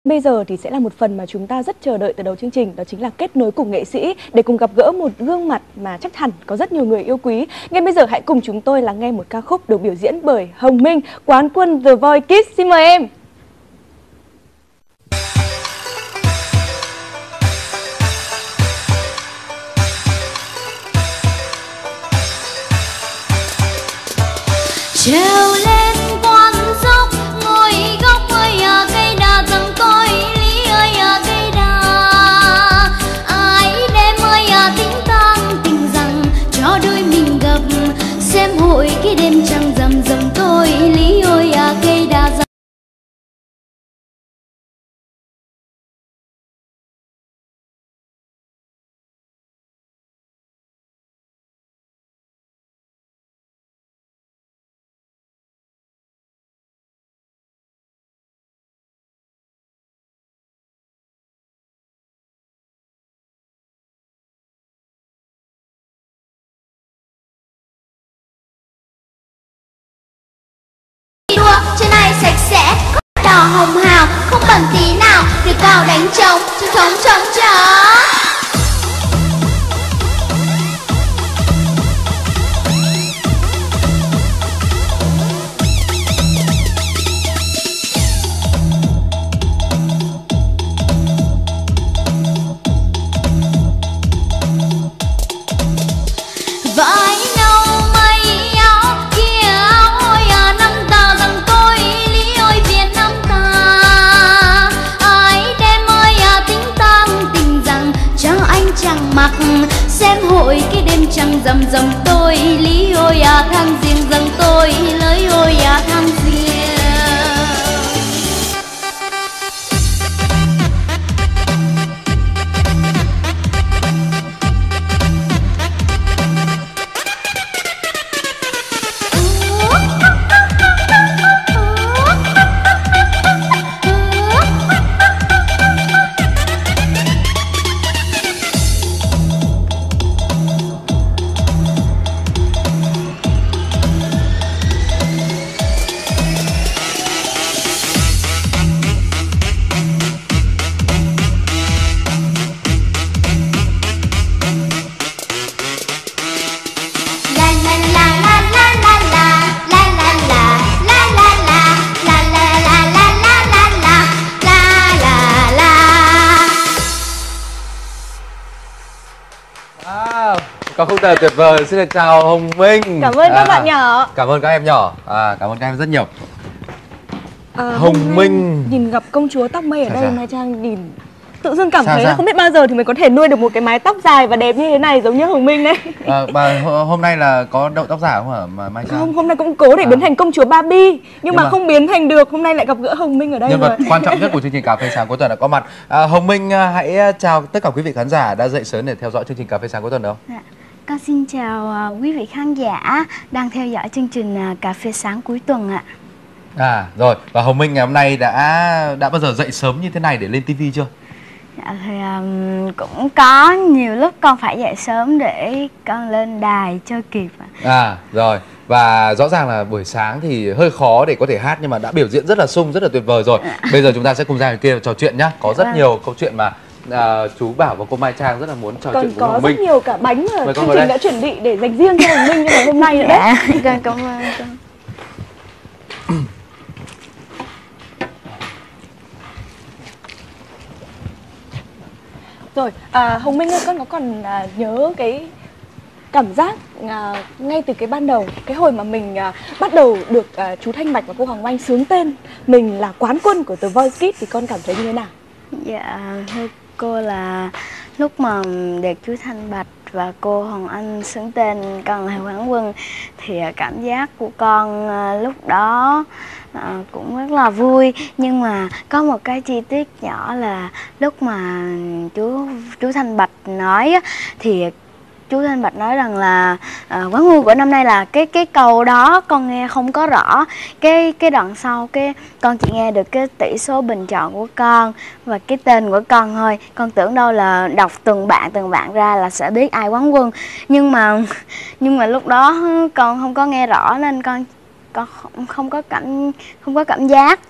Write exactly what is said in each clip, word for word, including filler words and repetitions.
Bây giờ thì sẽ là một phần mà chúng ta rất chờ đợi từ đầu chương trình, đó chính là kết nối cùng nghệ sĩ để cùng gặp gỡ một gương mặt mà chắc hẳn có rất nhiều người yêu quý. Ngay bây giờ hãy cùng chúng tôi lắng nghe một ca khúc được biểu diễn bởi Hồng Minh, quán quân The Voice Kids. Xin mời em. Trèo lên con dốc ngồi góc ơi à, cây đa rằng tôi lý ơi à, cây đa ai đêm ơi à, tính tan tình rằng cho đôi mình gặp xem hội cái đêm trăng rằm rằm tôi lý ơi à, cây đa rằng trên này sạch sẽ, có đỏ hồng hào, không bẩn tí nào, được vào đánh trống, trống trống trống trống. Vai nâu mây áo kia áo ôi à, năm ta rằng tôi lý ơi Việt Nam ta ai đêm ơi à, tính tang tình rằng cho anh chẳng mặc xem hội cái đêm trăng rằm rằm tôi lý ơi à, tháng riêng rằng tôi lấy ôi à, tháng riêng. Có khúc thật tuyệt vời. Xin được chào Hồng Minh. Cảm ơn các à, bạn nhỏ. Cảm ơn các em nhỏ. À, cảm ơn các em rất nhiều. À, Hồng Minh nhìn gặp công chúa tóc mây ở sao đây, sao? Mai Trang nhìn tự dưng cảm Sao thấy sao? là không biết bao giờ thì mình có thể nuôi được một cái mái tóc dài và đẹp như thế này giống như Hồng Minh đấy. à, Bà hôm nay là có đậu tóc giả không hả mà Mai Trang? Không, hôm nay cũng cố để à. biến thành công chúa Barbie nhưng, Nhưng mà, mà không biến thành được. Hôm nay lại gặp gỡ Hồng Minh ở đây nhân rồi. vật quan trọng nhất của chương trình Cà phê sáng cuối tuần đã có mặt. à, Hồng Minh hãy chào tất cả quý vị khán giả đã dậy sớm để theo dõi chương trình Cà phê sáng cuối tuần được không? Dạ. Con xin chào uh, quý vị khán giả đang theo dõi chương trình uh, Cà phê sáng cuối tuần ạ. À rồi, và Hồng Minh ngày hôm nay đã đã bao giờ dậy sớm như thế này để lên tivi chưa? Dạ thì um, cũng có nhiều lúc con phải dậy sớm để con lên đài cho kịp ạ. À rồi, và rõ ràng là buổi sáng thì hơi khó để có thể hát nhưng mà đã biểu diễn rất là sung, rất là tuyệt vời rồi. Bây giờ chúng ta sẽ cùng ra ngoài kia trò chuyện nhá. Có rất Vâng. nhiều câu chuyện mà à, chú Bảo và cô Mai Trang rất là muốn trò Còn chuyện với có Hồng rất Minh. nhiều cả bánh mà Mời con chương vào trình đây. đã chuẩn bị để dành riêng cho Hồng Minh như ngày hôm nay nữa đấy. Dạ, con cảm ơn con. Rồi, à, Hồng Minh ơi, con có còn à, nhớ cái cảm giác à, ngay từ cái ban đầu, cái hồi mà mình à, bắt đầu được à, chú Thanh Bạch và cô Hoàng Oanh xướng tên mình là quán quân của The Voice Kids thì con cảm thấy như thế nào? Dạ thưa cô là lúc mà được chú Thanh Bạch và cô Hoàng Anh xướng tên con là quán quân thì cảm giác của con lúc đó à, cũng rất là vui. Nhưng mà có một cái chi tiết nhỏ là lúc mà chú chú Thanh Bạch nói á, thì chú Thanh Bạch nói rằng là à, quán quân của năm nay là cái cái câu đó con nghe không có rõ. Cái cái đoạn sau cái con chỉ nghe được cái tỷ số bình chọn của con và cái tên của con thôi. Con tưởng đâu là đọc từng bạn từng bạn ra là sẽ biết ai quán quân. Nhưng mà nhưng mà lúc đó con không có nghe rõ nên con con không, không có cảm không có cảm giác.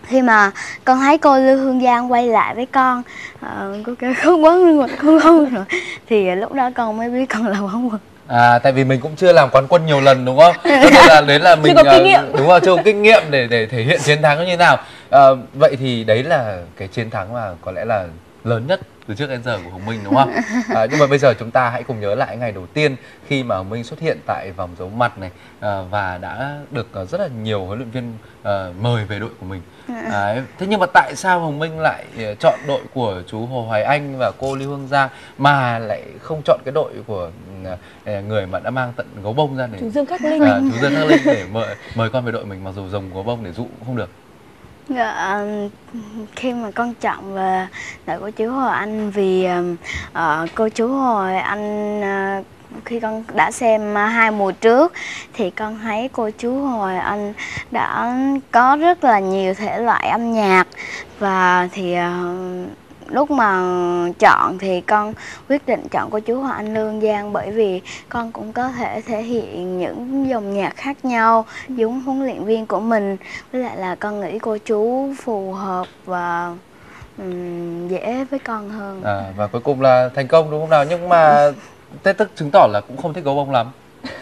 khi mà con thấy cô Lưu Hương Giang quay lại với con, uh, cô kêu không quán quân, không quán rồi, thì lúc đó con mới biết con là quán quân. À, tại vì mình cũng chưa làm quán quân nhiều lần đúng không? Cho nên là đấy là mình chưa có kinh nghiệm. đúng rồi, chưa có kinh nghiệm để để thể hiện chiến thắng như thế nào. À, vậy thì đấy là cái chiến thắng mà có lẽ là lớn nhất từ trước đến giờ của Hồng Minh đúng không? À, nhưng mà bây giờ chúng ta hãy cùng nhớ lại ngày đầu tiên khi mà Hồng Minh xuất hiện tại vòng giấu mặt này, à, và đã được rất là nhiều huấn luyện viên à, mời về đội của mình. À, thế nhưng mà tại sao Hồng Minh lại chọn đội của chú Hồ Hoài Anh và cô Lưu Hương Giang mà lại không chọn cái đội của người mà đã mang tận gấu bông ra để chú Dương Khắc Linh, à, chú Dương Khắc Linh để mời mời con về đội mình, mặc dù rồng gấu bông để dụ cũng không được? Dạ, khi mà con chọn về đội của chú Hồ Anh vì uh, cô chú Hồ Anh uh, khi con đã xem hai mùa trước thì con thấy cô chú Hồ Anh đã có rất là nhiều thể loại âm nhạc, và thì uh, lúc mà chọn thì con quyết định chọn cô chú Hồ Anh Lương Giang bởi vì con cũng có thể thể hiện những dòng nhạc khác nhau giống huấn luyện viên của mình, với lại là con nghĩ cô chú phù hợp và um, dễ với con hơn. À, và cuối cùng là thành công đúng không nào? Nhưng mà thế tức chứng tỏ là cũng không thích gấu bông lắm.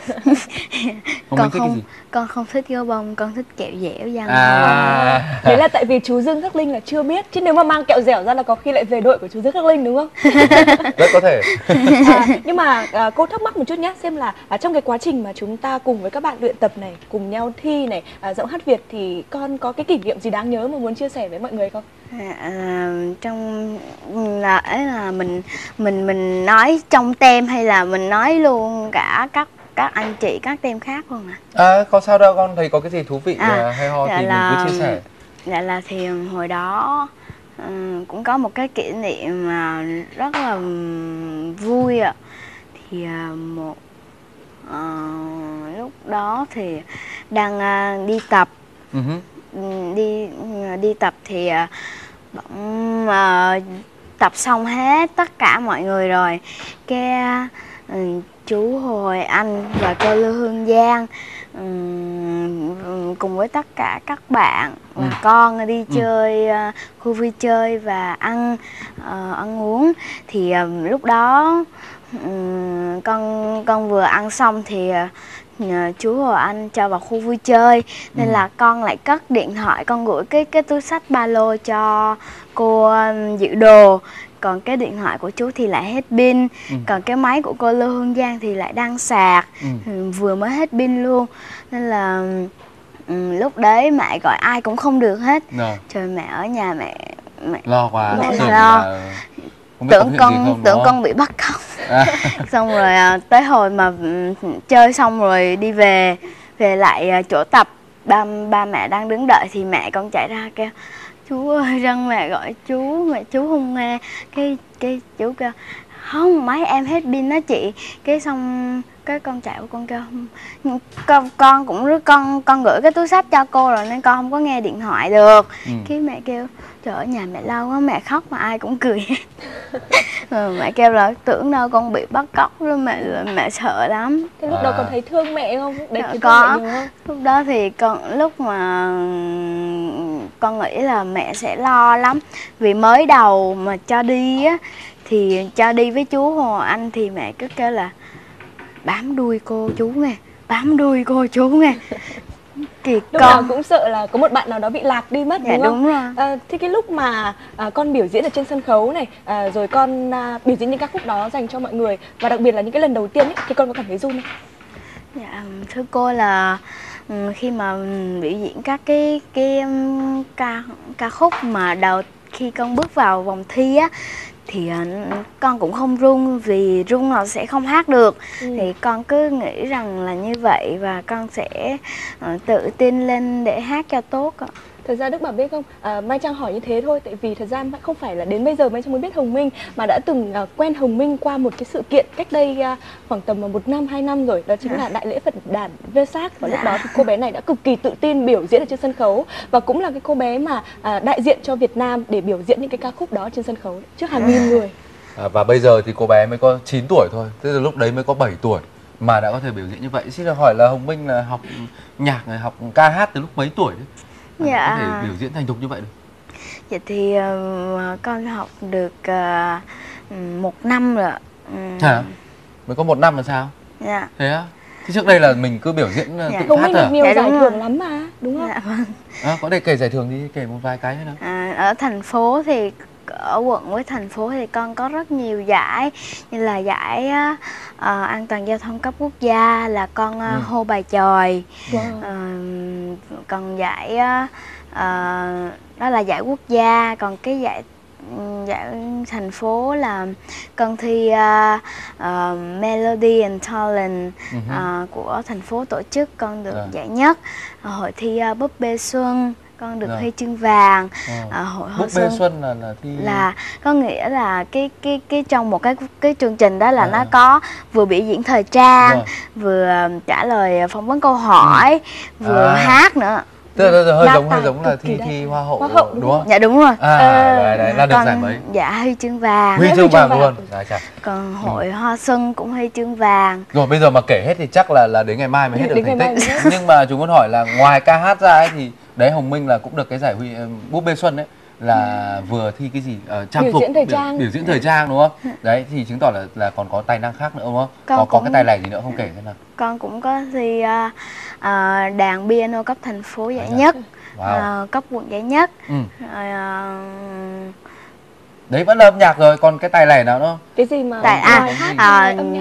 Không con thích không cái gì? Con không thích gấu bông, con thích kẹo dẻo Giang. À. Thế là tại vì chú Dương Khắc Linh là chưa biết, chứ nếu mà mang kẹo dẻo ra là có khi lại về đội của chú Dương Khắc Linh đúng không? Rất có thể. À, nhưng mà à, cô thắc mắc một chút nhé, xem là à, trong cái quá trình mà chúng ta cùng với các bạn luyện tập này, cùng nhau thi này, à, giọng hát Việt thì con có cái kỷ niệm gì đáng nhớ mà muốn chia sẻ với mọi người không? À, à, trong là ấy là mình mình mình nói trong tem hay là mình nói luôn cả các các anh chị các tem khác không ạ? À? À, không sao đâu, con thấy có cái gì thú vị à, hay ho thì là, mình cứ chia sẻ. Dạ là thì hồi đó uh, cũng có một cái kỷ niệm mà rất là vui ạ. Thì uh, một uh, lúc đó thì đang uh, đi tập, uh-huh. đi uh, đi tập thì uh, bỗng uh, tập xong hết tất cả mọi người rồi, cái uh, chú Hồ Hoài Anh và cô Lưu Hương Giang um, cùng với tất cả các bạn và ừ. con đi chơi uh, khu vui chơi và ăn uh, ăn uống. Thì um, lúc đó um, con con vừa ăn xong thì uh, chú Hồ Anh cho vào khu vui chơi, nên ừ. là con lại cất điện thoại, con gửi cái cái túi xách ba lô cho cô um, giữ đồ. Còn cái điện thoại của chú thì lại hết pin, ừ. còn cái máy của cô Lưu Hương Giang thì lại đang sạc, ừ. vừa mới hết pin luôn. Nên là um, lúc đấy mẹ gọi ai cũng không được hết. Rồi. Trời, mẹ ở nhà mẹ mẹ lo quá, mẹ lo, lo. tưởng con không, tưởng con bị bắt cóc. À. Xong rồi tới hồi mà chơi xong rồi đi về về lại chỗ tập, ba ba mẹ đang đứng đợi thì mẹ con chạy ra kêu chú ơi, răng mẹ gọi chú, mẹ chú không nghe. Cái cái chú kêu không, máy em hết pin đó chị. Cái xong cái con chạy của con kêu con con cũng rất con con gửi cái túi xách cho cô rồi nên con không có nghe điện thoại được. Ừ. Cái mẹ kêu trời ơi, nhà mẹ lâu quá, mẹ khóc mà ai cũng cười. Rồi mẹ kêu là tưởng đâu con bị bắt cóc rồi, mẹ mẹ sợ lắm. Thế lúc à. đó con thấy thương mẹ không? Đấy, dạ, có. Không? Lúc đó thì con lúc mà con nghĩ là mẹ sẽ lo lắm, vì mới đầu mà cho đi á thì cho đi với chú Hồ Anh thì mẹ cứ kêu là bám đuôi cô chú nghe, bám đuôi cô chú nghe. Thì lúc con nào cũng sợ là có một bạn nào đó bị lạc đi mất, dạ, đúng không? Đúng rồi. À, thế cái lúc mà à, con biểu diễn ở trên sân khấu này, à, rồi con à, biểu diễn những ca khúc đó dành cho mọi người, và đặc biệt là những cái lần đầu tiên ấy, thì con có cảm thấy run không? Dạ, thưa cô là um, khi mà um, biểu diễn các cái cái um, ca ca khúc mà đầu khi con bước vào vòng thi á thì uh, con cũng không run, vì run là sẽ không hát được. Ừ. Thì con cứ nghĩ rằng là như vậy và con sẽ uh, tự tin lên để hát cho tốt ạ. Thật ra Đức Bảo biết không, à, Mai Trang hỏi như thế thôi, tại vì thật ra không phải là đến bây giờ Mai Trang mới biết Hồng Minh, mà đã từng à, quen Hồng Minh qua một cái sự kiện cách đây à, khoảng tầm một năm, hai năm rồi, đó chính à. là Đại lễ Phật đản Vesak. Và dạ. lúc đó thì cô bé này đã cực kỳ tự tin biểu diễn ở trên sân khấu, và cũng là cái cô bé mà à, đại diện cho Việt Nam để biểu diễn những cái ca khúc đó trên sân khấu trước hàng nghìn người. À, và bây giờ thì cô bé mới có chín tuổi thôi, tức là lúc đấy mới có bảy tuổi mà đã có thể biểu diễn như vậy. Xin được hỏi là Hồng Minh là học nhạc này, học ca hát từ lúc mấy tuổi đấy? Dạ. có thể biểu diễn thành thục như vậy được? Vậy thì uh, con học được uh, một năm rồi. Um, Hả? Mới có một năm là sao? Dạ. Thế á? Thế trước đây là mình cứ biểu diễn Dạ. tự Hồng phát Minh à? được nhiều Dạ, giải đúng thưởng rồi. lắm mà, đúng không? Dạ vâng. À, có thể kể giải thưởng đi, kể một vài cái nữa. À, ở thành phố thì ở quận với thành phố thì con có rất nhiều giải, như là giải uh, an toàn giao thông cấp quốc gia là con uh, Ừ. hô bài chòi. Wow. Uh, còn giải uh, uh, đó là giải quốc gia, còn cái giải giải thành phố là con thi uh, uh, Melody and Talent Ừ hứ. uh, của thành phố tổ chức, con được Dạ. giải nhất. Uh, hội thi uh, búp bê xuân con được Dạ. huy chương vàng. Ờ. À, hội Búp Hoa bê Xuân Xuân là là thi là có nghĩa là cái cái cái trong một cái cái chương trình đó là À. nó có vừa biểu diễn thời trang, Rồi. vừa trả lời phỏng vấn câu hỏi, vừa À. hát nữa. Tức là hơi Đa giống hơi tài giống là cực kỳ thi đa thi tài. hoa hậu, Hoa hậu, đúng đúng không? Dạ đúng rồi. À, Ờ, đấy, đấy, là được Còn- giải mấy? Dạ huy chương vàng. Huy Huy chương chương vàng vàng. luôn. Dạ, chà. Còn hội Hoa Xuân cũng huy chương vàng. Rồi bây giờ mà kể hết thì chắc là là đến ngày mai mới hết được Đến thành ngày mai tích. mới hết. Nhưng mà chúng muốn hỏi là ngoài ca hát ra ấy thì đấy, Hồng Minh là cũng được cái giải huy búp bê Xuân đấy, là vừa thi cái gì Ờ, trang Biểu phục, diễn thời biểu, trang. biểu diễn thời trang đúng không? Đấy thì chứng tỏ là là còn có tài năng khác nữa đúng không? Con có có cũng- cái tài lẻ gì nữa không, kể xem nào. Con cũng có thi uh, uh, đàn piano cấp thành phố giải Đấy à? nhất, Wow. uh, cấp quận giải nhất. Ừ. Rồi, uh, Đấy vẫn là âm nhạc rồi, còn cái tài lẻ nào nữa không? Cái gì mà tại à, ngoài hát à ngoài âm nhạc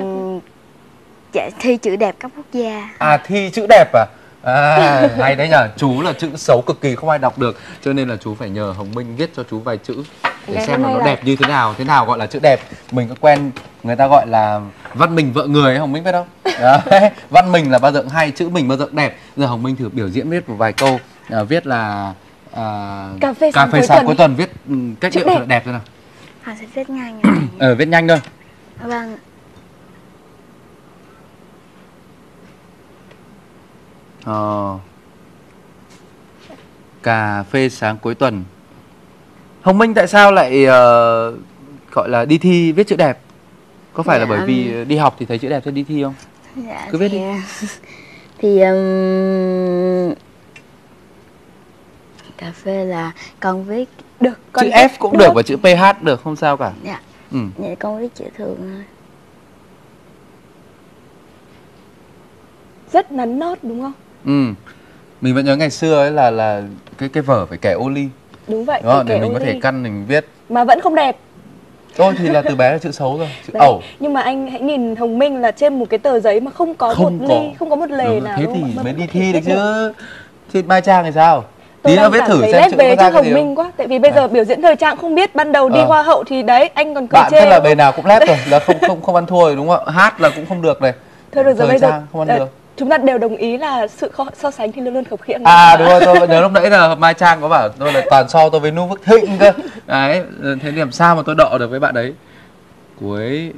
dạ, thi chữ đẹp cấp quốc gia. À, thi chữ đẹp à? À, hay đấy nhở. Chú là chữ xấu cực kỳ không ai đọc được, cho nên là chú phải nhờ Hồng Minh viết cho chú vài chữ để Ngày xem hôm là nó nay là- đẹp như thế nào. Thế nào gọi là chữ đẹp? Mình có quen người ta gọi là văn mình vợ người ấy, Hồng Minh biết không? Đấy, văn mình là bao giờ cũng hay, chữ mình bao giờ cũng đẹp. Giờ Hồng Minh thử biểu diễn viết một vài câu, à, viết là à, Cà phê cà sáng phê cuối sáng tuần cuối đi. tuần viết ừ, cách Chữ điệu thật là đẹp. đẹp thế nào. Họ sẽ viết nhanh như này. Ờ, viết nhanh thôi. Vâng. Ờ. Cà phê sáng cuối tuần. Hồng Minh tại sao lại ờ, gọi là đi thi viết chữ đẹp? Có phải là Dạ, bởi vì đi học thì thấy chữ đẹp cho đi thi không? Dạ, Cứ viết thì, đi. thì um, cà phê là con viết được. Còn Chữ cái- F cũng được và chữ pê hát được, không sao cả. dạ, Ừ. vậy con viết chữ thường thôi. rất nắn nót đúng không? Ừ. Mình vẫn nhớ ngày xưa ấy là là cái cái vở phải kẻ ô ly, Đúng vậy. đúng không? phải Để kẻ mình có ô thể ly. căn mình viết. Mà vẫn không đẹp. Tôi thì là từ bé là chữ xấu rồi, chữ Đấy. ẩu. Nhưng mà anh hãy nhìn Hồng Minh là trên một cái tờ giấy mà không có Không một có. ly, không có một lề Đúng rồi, nào. thế đúng thì không? Mà mới vẫn đi có thể thi được viết chứ. Trên Mai Trang thì sao? Tôi Tí nữa đang viết cảm thử thấy xem lép chữ về có ra trước cái Hồng gì không? Minh quá. Tại vì bây giờ biểu diễn thời trang không biết, ban đầu đi Ờ. hoa hậu thì đấy, anh còn cười Bạn chê. tức là đúng bề không? nào cũng lép rồi, là không không không ăn thua rồi đúng không ạ? Hát là cũng không được này. Thôi được rồi, Thời bây giờ trang không ăn ờ, được. chúng ta đều đồng ý là sự kho- so sánh thì luôn luôn khập khiễng. À đúng rồi, tôi vẫn nhớ lúc nãy là Mai Trang có bảo tôi là toàn so tôi với Nu Phước Thịnh cơ. Đấy, thế làm sao mà tôi đọ được với bạn đấy. Cuối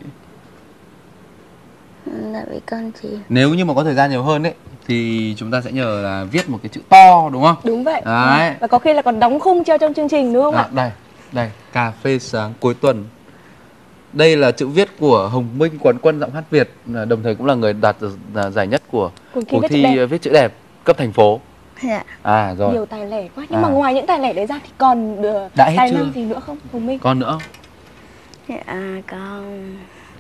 Là vì con chỉ nếu như mà có thời gian nhiều hơn ấy thì chúng ta sẽ nhờ là viết một cái chữ to đúng không? Đúng vậy. Đấy. Và có khi là còn đóng khung treo trong chương trình đúng không À, ạ? đây, đây, cà phê sáng cuối tuần. Đây là chữ viết của Hồng Minh, quán quân giọng hát Việt, là đồng thời cũng là người đạt được là giải nhất của Cuộc thi cuộc viết chữ thi đẹp. viết chữ đẹp cấp thành phố. dạ. À rồi. Nhiều tài lẻ quá. Nhưng À. mà ngoài những tài lẻ đấy ra thì còn được Đã hết tài chưa? năng gì nữa không Hồng Minh? Còn nữa. Dạ, con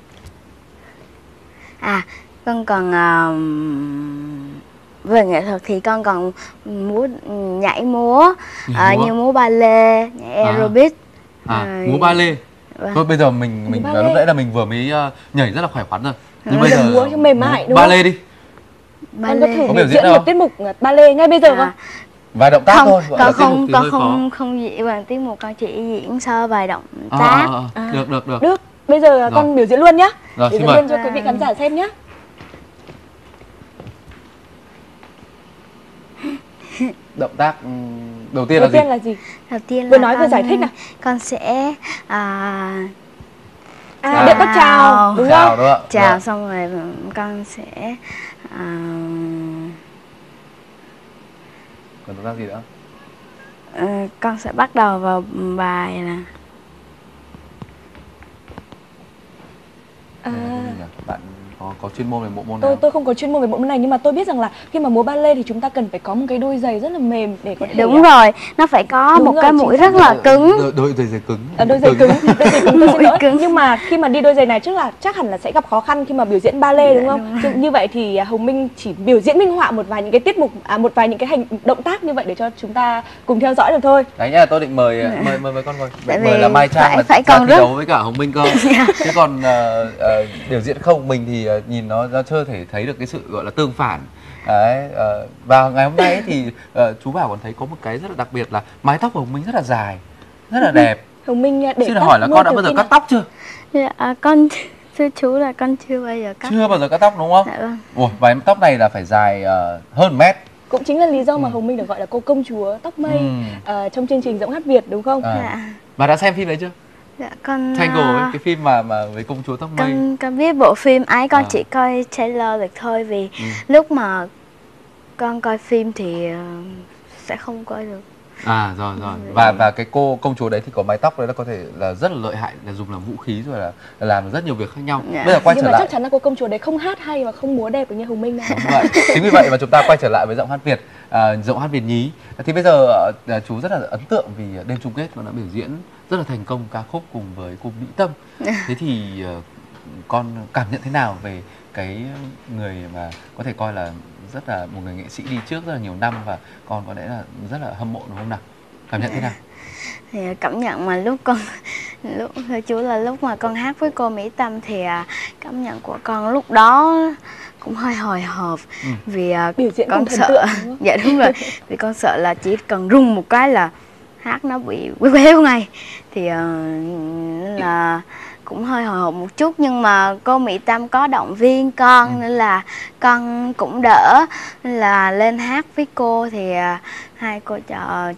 à con còn um, về nghệ thuật thì con còn múa nhảy múa, Nhảy ờ, múa. như múa ballet, nhảy À. aerobic. À, Rồi- múa ballet. Vâng. Thôi bây giờ mình mình Múa là ballet. lúc nãy là mình vừa mới uh, nhảy rất là khỏe khoắn rồi. Nhưng À, bây giờ giờ múa cho mềm mại, đúng ballet đi. Con có thử Có biểu biểu diễn diễn đâu? một tiết mục ballet ngay bây giờ không? À, Vài động tác không, thôi, gọi là con tiết mục không thì con hơi không không diễn bằng tiết mục, con chỉ diễn sơ vài động khó. tác. À, à, à, À. được được được. Được, bây giờ con biểu diễn luôn nhá. Rồi, Biểu xin diễn mời. luôn cho quý vị khán giả xem nhá. Động tác ừm, đầu tiên Đầu là gì? tiên là gì? Đầu tiên Vừa là nói vừa con- giải thích nào. Con sẽ à, À, À. điệu bắt chào, đúng Chào không? đúng không ạ? chào Rồi. xong rồi con sẽ à, Còn động tác gì nữa? ờ, con sẽ bắt đầu vào bài là À, Đây là cái gì nhỉ? Bạn có có chuyên môn về bộ môn Tôi nào? tôi không có chuyên môn về bộ môn này, nhưng mà tôi biết rằng là khi mà múa ballet thì chúng ta cần phải có một cái đôi giày rất là mềm để có thể Đúng rồi, nó phải có Đúng một rồi, cái chính mũi xác. rất là cứng. Đôi, đôi giày giày cứng. À, đôi giày cứng, đôi giày cứng tôi xin Mũi lỗi. cứng. Nhưng mà khi mà đi đôi giày này chắc là chắc hẳn là sẽ gặp khó khăn khi mà biểu diễn ballet đúng Dạ, không? đúng Chứ như vậy thì à, Hồng Minh chỉ biểu diễn minh họa một vài những cái tiết mục, à, một vài những cái hành động tác như vậy để cho chúng ta cùng theo dõi được thôi. Đấy nhá, tôi định mời mời mời, mời con ngồi. Tại Mời vì là Mai Trang phải- là phải ra còn thi rất- đấu với cả Hồng Minh cơ. Chứ còn ờ, ờ, biểu diễn không mình thì ờ, nhìn nó nó chưa thể thấy được cái sự gọi là tương phản. Đấy, ờ, và ngày hôm nay ấy thì ờ, chú Bảo còn thấy có một cái rất là đặc biệt là mái tóc của Hồng Minh rất là dài, rất là đẹp. Hồng Minh à, để Xin tóc hỏi là nuôi con đã từ bao giờ khi cắt nào? tóc chưa? Dạ, con thưa chú là con chưa bao giờ cắt. Chưa bao giờ cắt tóc đúng không? Dạ vâng. Ủa, và em tóc này là phải dài ờ, hơn một mét. Cũng chính là lý do mà Hồng Minh được gọi là cô công chúa tóc mây Ừ. ờ, trong chương trình Giọng Hát Việt đúng không? À. Dạ. Bà đã xem phim đấy chưa? Dạ con Tangle ấy, à, cái phim mà mà với công chúa tóc mây. con con biết bộ phim ấy, con À. chỉ coi trailer được thôi, vì Ừ. lúc mà con coi phim thì ờ, sẽ không coi được. À rồi rồi. Và và cái cô công chúa đấy thì có mái tóc đấy là có thể là rất là lợi hại, là dùng làm vũ khí rồi là, là làm được rất nhiều việc khác nhau. Dạ. Bây giờ quay Nhưng trở mà lại. chắc chắn là cô công chúa đấy không hát hay và không múa đẹp được như Hồng Minh đâu. Đúng vậy. Chính vì vậy mà chúng ta quay trở lại với Giọng Hát Việt, à, Giọng Hát Việt nhí. Thì bây giờ à, chú rất là ấn tượng vì đêm chung kết con đã biểu diễn rất là thành công ca khúc cùng với cô Mỹ Tâm. Thế thì à, con cảm nhận thế nào về cái người mà có thể coi là rất là một người nghệ sĩ đi trước rất là nhiều năm, và con có lẽ là rất là hâm mộ đúng không nào? Cảm nhận thế nào? Thì cảm nhận mà lúc con lúc thưa chú là lúc mà con hát với cô Mỹ Tâm thì à, cảm nhận của con lúc đó cũng hơi hồi hộp. Ừ. Vì à, Biểu diễn con cùng thần sợ tượng, đúng không? dạ đúng rồi, vì con sợ là chỉ cần rung một cái là hát nó bị quéo quéo ngay, thì à, nên là cũng hơi hồi hộp một chút, nhưng mà cô Mỹ Tâm có động viên con Ừ. nên là con cũng đỡ, nên là lên hát với cô thì à, hai cô trò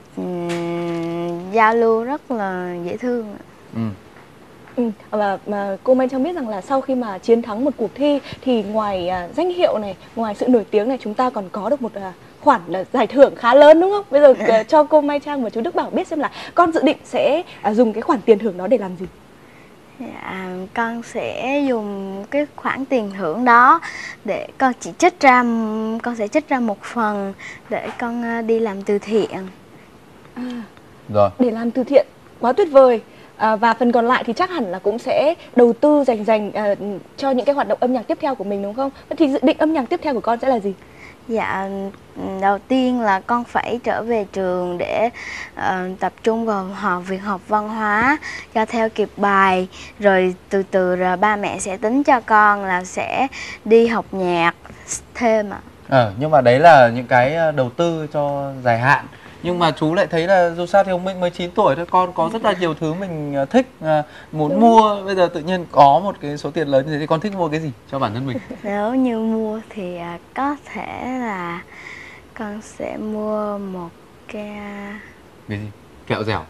ừm, giao lưu rất là dễ thương. Ừ. Ừ, và mà cô Mai Trang biết rằng là sau khi mà chiến thắng một cuộc thi thì ngoài à, danh hiệu này, ngoài sự nổi tiếng này, chúng ta còn có được một à, khoản là giải thưởng khá lớn đúng không? Bây giờ à, cho cô Mai Trang và chú Đức Bảo biết xem là con dự định sẽ à, dùng cái khoản tiền thưởng đó để làm gì? Dạ, con sẽ dùng cái khoản tiền thưởng đó để con chỉ trích ra con sẽ trích ra một phần để con à, đi làm từ thiện. À, Rồi. để làm từ thiện, quá tuyệt vời. À, và phần còn lại thì chắc hẳn là cũng sẽ đầu tư dành dành à, cho những cái hoạt động âm nhạc tiếp theo của mình đúng không? Vậy thì dự định âm nhạc tiếp theo của con sẽ là gì? Dạ, đầu tiên là con phải trở về trường để ờ, tập trung vào học việc học văn hóa cho theo kịp bài, rồi từ từ rồi ba mẹ sẽ tính cho con là sẽ đi học nhạc thêm ạ. Ờ, nhưng mà đấy là những cái ờ, đầu tư cho dài hạn. Nhưng mà chú lại thấy là dù sao thì Hồng Minh mới chín tuổi thôi, con có rất là nhiều thứ mình ờ, thích, ờ, muốn Đúng. mua. Bây giờ tự nhiên có một cái số tiền lớn như thế thì con thích mua cái gì cho bản thân mình? Nếu như mua thì à, có thể là con sẽ mua một cái à, Cái gì? Kẹo dẻo.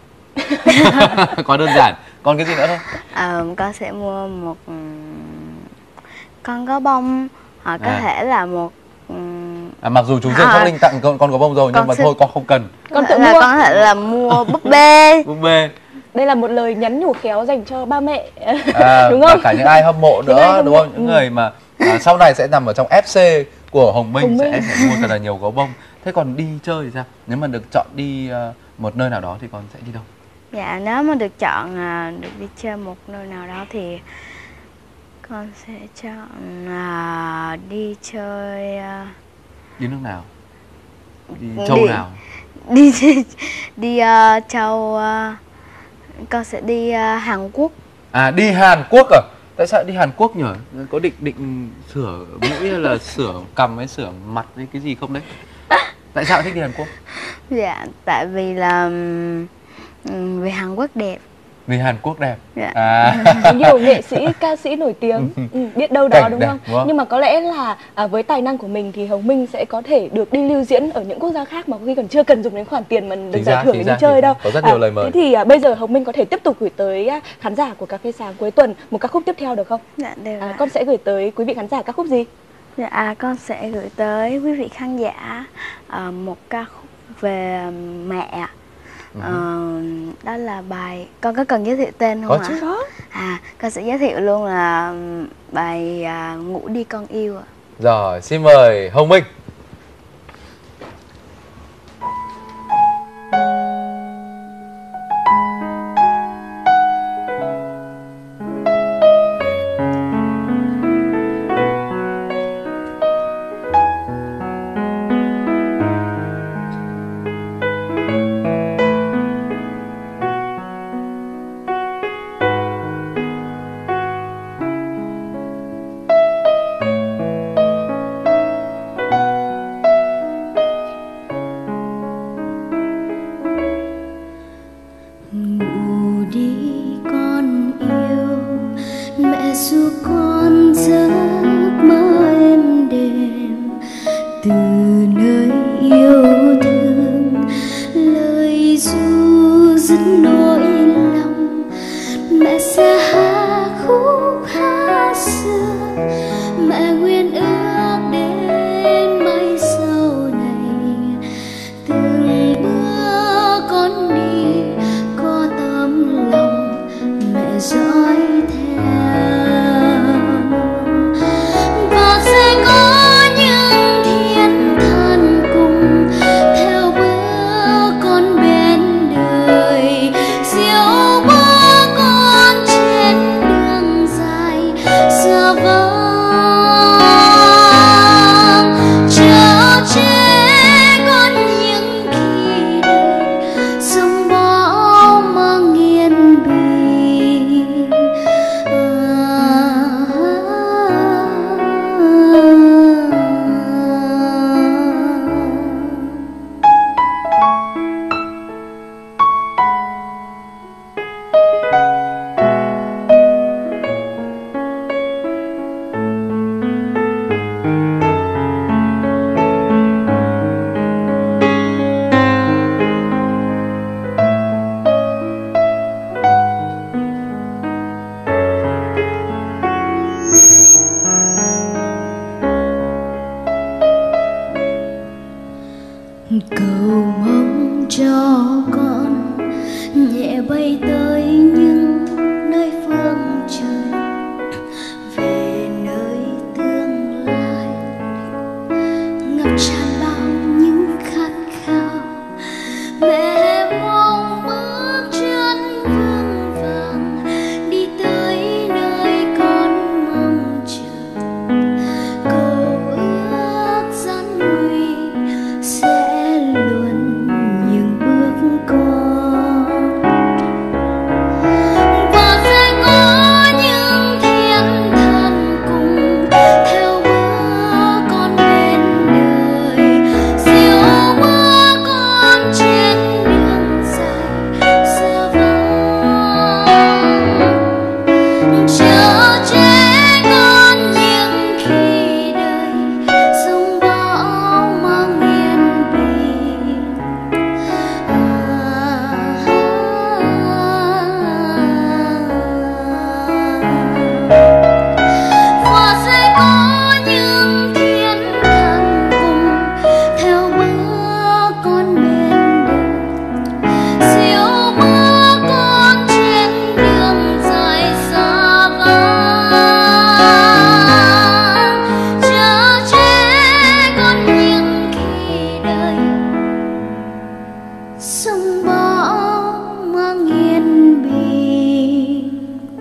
Có đơn giản. Còn cái gì nữa không? ờ, con sẽ mua một ừm, con gấu bông, hoặc có À. thể là một ừm, À, mặc dù chú Dương À. Khắc Linh tặng con con có bông rồi nhưng Con mà xin- thôi con không cần. Con có tự thể là mua. con có thể là mua búp bê. Búp bê. Đây là một lời nhắn nhủ khéo dành cho ba mẹ. À, Đúng và không? cả những ai hâm mộ Những ai nữa hâm đúng mộ, không? Những ừ. người mà à, sau này sẽ nằm ở trong ép xê của Hồng Minh, Hồng sẽ Minh. phải mua thật là nhiều gấu bông. Thế còn đi chơi thì sao? Nếu mà được chọn đi ờ, một nơi nào đó thì con sẽ đi đâu? Dạ, nếu mà được chọn à, được đi chơi một nơi nào đó thì con sẽ chọn à, đi chơi à, Đi nước nào? Đi Đi- châu nào? đi đi à, châu à, con sẽ đi à, Hàn Quốc. À, đi Hàn Quốc à? Tại sao đi Hàn Quốc nhỉ? Có định định sửa mũi hay là sửa cằm hay sửa mặt hay cái gì không đấy? Tại sao thích đi Hàn Quốc? Dạ, tại vì là ừm, vì Hàn Quốc đẹp. Vì Hàn Quốc đẹp. Dạ. À. Có nhiều nghệ sĩ, ca sĩ nổi tiếng, ừ, biết đâu đó Cảnh đúng đẹp, không? đúng không? Nhưng mà có lẽ là à, với tài năng của mình thì Hồng Minh sẽ có thể được đi lưu diễn ở những quốc gia khác mà có khi còn chưa cần dùng đến khoản tiền mà được Chính giải xác, thưởng chính để đi xác, chơi chính đâu. xác. Có rất nhiều lời mời. Thế thì à, bây giờ Hồng Minh có thể tiếp tục gửi tới à, khán giả của Cà phê Sáng cuối tuần một ca khúc tiếp theo được không? Dạ, được À, ạ. con sẽ gửi tới quý vị khán giả ca khúc gì? Dạ, con sẽ gửi tới quý vị khán giả ờ, một ca khúc về mẹ. Ừ. Ờ, đó là bài, con có cần giới thiệu tên không Có ạ? chứ. Đó. À, À, con sẽ giới thiệu luôn là bài à, Ngủ Đi Con Yêu ạ. Rồi, xin mời Hồng Minh. Cầu mong cho con nhẹ bay tới những nơi phương trời, về nơi tương lai ngập tràn bao những khát khao. Mẹ mong bước chân vững vàng đi tới nơi con mong chờ. Cầu ước gian nguy sẽ luôn những bước con, và sẽ có những thiên thần cùng theo bước con bên đời, dìu bước con trên đường dài xa vắng, chở che con những khi đời sông bão mang yên bình. Và sẽ có những thiên thần cùng theo bước con bên đời, dìu bước con trên đường dài xa vắng, chở che con những khi đời sông bão mang yên bình.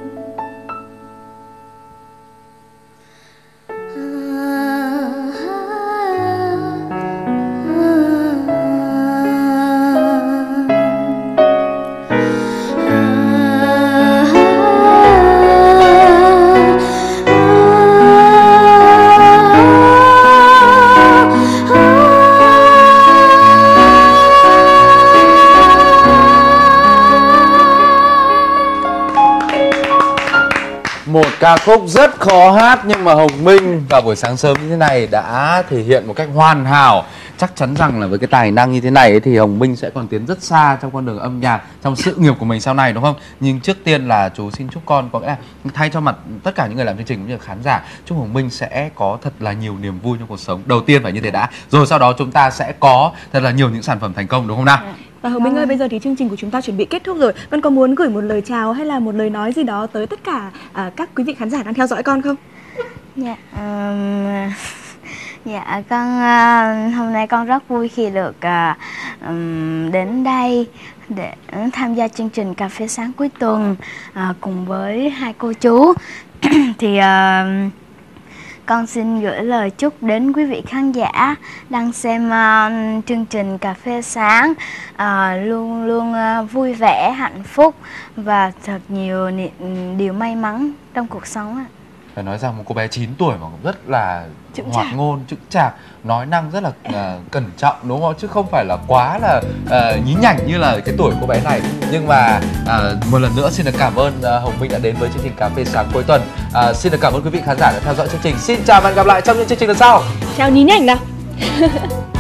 Một ca khúc rất khó hát nhưng mà Hồng Minh vào buổi sáng sớm như thế này đã thể hiện một cách hoàn hảo. Chắc chắn rằng là với cái tài năng như thế này ấy, thì Hồng Minh sẽ còn tiến rất xa trong con đường âm nhạc, trong sự nghiệp của mình sau này, đúng không? Nhưng trước tiên là chú xin chúc con, có nghĩa là thay cho mặt tất cả những người làm chương trình cũng như là khán giả, chúc Hồng Minh sẽ có thật là nhiều niềm vui trong cuộc sống. Đầu tiên phải như thế đã, rồi sau đó chúng ta sẽ có thật là nhiều những sản phẩm thành công, đúng không nào? Và Hồng Minh ơi, bây giờ thì chương trình của chúng ta chuẩn bị kết thúc rồi. Con có muốn gửi một lời chào hay là một lời nói gì đó tới tất cả à, các quý vị khán giả đang theo dõi con không? Dạ, um, dạ con uh, hôm nay con rất vui khi được uh, um, đến đây để tham gia chương trình Cà phê sáng cuối tuần uh, cùng với hai cô chú. Thì uh, con xin gửi lời chúc đến quý vị khán giả đang xem uh, chương trình Cà phê sáng uh, luôn luôn uh, vui vẻ, hạnh phúc và thật nhiều điều may mắn trong cuộc sống ạ. Phải nói rằng một cô bé chín tuổi mà cũng rất là Chững hoạt chạc. ngôn, chững chạc, nói năng rất là uh, cẩn trọng đúng không? Chứ không phải là quá là uh, nhí nhảnh như là cái tuổi cô bé này. Nhưng mà uh, một lần nữa xin được cảm ơn uh, Hồng Minh đã đến với chương trình Cà phê sáng cuối tuần. Uh, xin được cảm ơn quý vị khán giả đã theo dõi chương trình. Xin chào và hẹn gặp lại trong những chương trình lần sau. Chào nhí nhảnh nào.